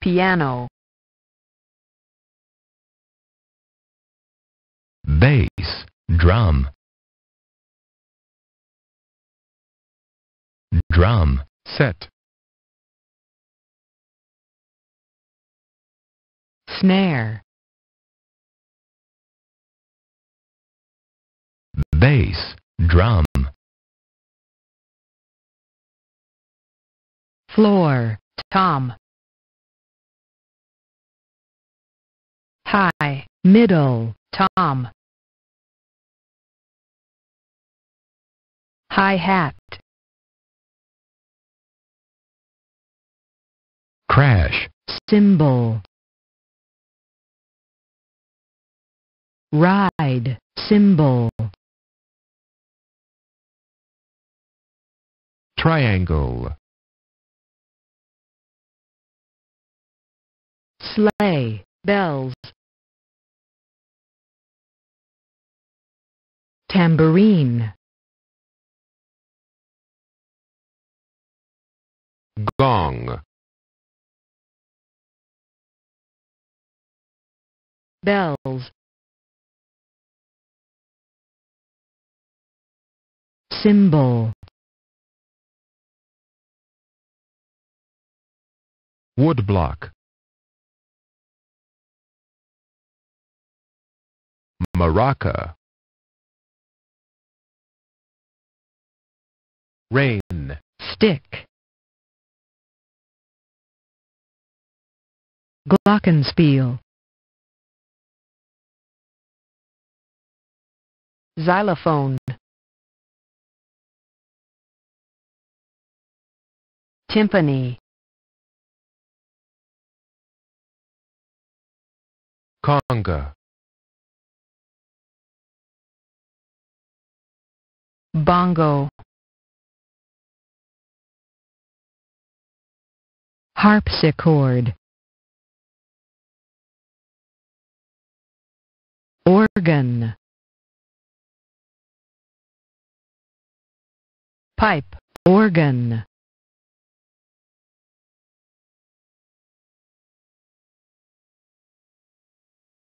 piano, bass, drum, drum set, snare, bass, drum, floor, tom, high, middle, tom, hi-hat, crash, cymbal, ride, cymbal, triangle, sleigh, bells, tambourine, gong, bells, cymbal, woodblock, maraca, rain, stick, glockenspiel, xylophone, timpani, conga, bongo, harpsichord, organ, pipe, organ,